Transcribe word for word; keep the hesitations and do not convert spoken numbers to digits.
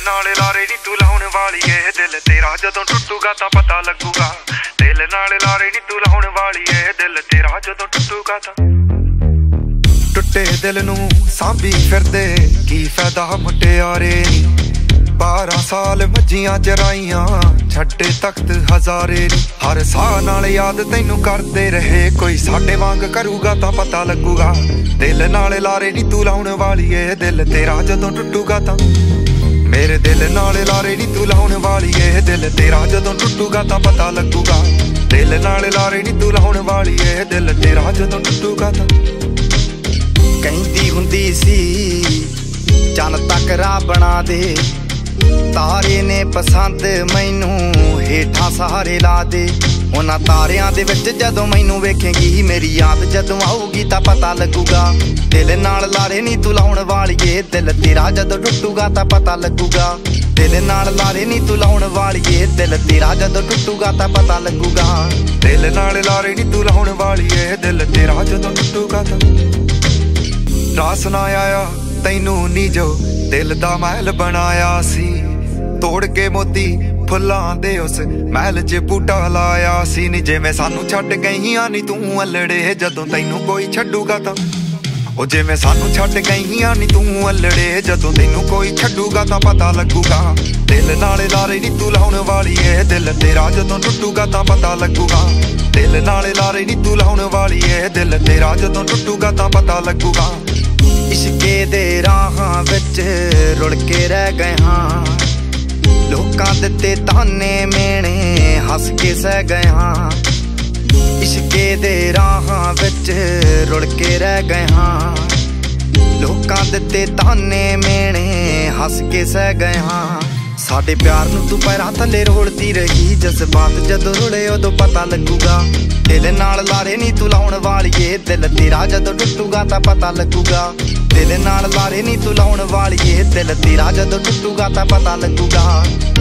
नाल लारे नी तू लाउण वाली ए दिल तेरा जदों टुटूगा तां पता लगूगा। दिल नाल लारे नी तू लाउण वाली ए दिल तेरा जदों टुटूगा तां। टुटे दिल नूं सांभी फिरदे की फायदा मुटियारे नी। बारह साल मज्जियां चराइयां छड्डे तख्त हजारे नी। हर साह नाल याद तैनू करदे रहे कोई साडे वांग करूगा तां पता लगूगा। दिल नाल लारे नी तू लाउण वाली ए दिल तेरा जदों टुटूगा तां। मेरे दिल नाल लारे नी तू लाउण वाली ए दिल तेरा जदों टुटूगा तां पता लगूगा। दिल नाल लारे नी तू लाउण वाली ए दिल तेरा जदों टुटूगा तां। कहंदी हुंदी सी चन तक राह बना दे, तारे ने पसंद मैनू हेठां सहारे ला दे। उन्हां तारियां दे विच जदों मैनू वेखेंगी मेरी याद जदों आऊगी तां पता लगूगा। दिल नाल लारे नी तू लाउण वाली ए दिल तेरा जदों टुटूगा तां पता लगूगा। दिल नाल लारे नी तू लाउण वाली ए दिल तेरा जदों टुटूगा तां पता लगूगा। दिल नाल लारे नी तू लाउण वाली ए दिल तेरा जदों टुटूगा तां। रास ना आया तैनू नी जो दिल दा महल बनाया सी, तोड़ के मोती फुल्लां दे उस महल च बूटा लाया सी। नी जिवें सानू छड्ड गईयां नी तू अल्लड़े जदों तैनू कोई छड्डूगा तां। ओ जिवें सानू छड्ड गईयां नी तू अल्लड़े जदों तैनू कोई छड्डूगा तां पता लगूगा। दिल नाल लारे नी तू लाउण वाली ए दिल तेरा जदों टुटूगा तां पता लगूगा। दिल नाल लारे नी तू लाउण वाली ए दिल तेरा जदों टुटूगा तां पता लगूगा। इश्के दे राहां विच रुड़ के रह गए हां, लोकां दित्ते ताने मेणे हस के सह गए हां। इश्के दे राहां विच रुड़ के रह गए हां, लोकां दित्ते ताने मेणे हस के सह गए हां। साडे प्यार नूं तू पैरां थल्ले रोलदी रही, जज्बात जदों रुले उदों पता लगूगा। दिल नाल लारे नी तू लाउण वाली ए दिल तेरा जदों टुटूगा तां पता लगूगा। दिल नाल लारे नी तू लाउण वाली ए दिल तेरा जदों टुटूगा तां पता लगूगा।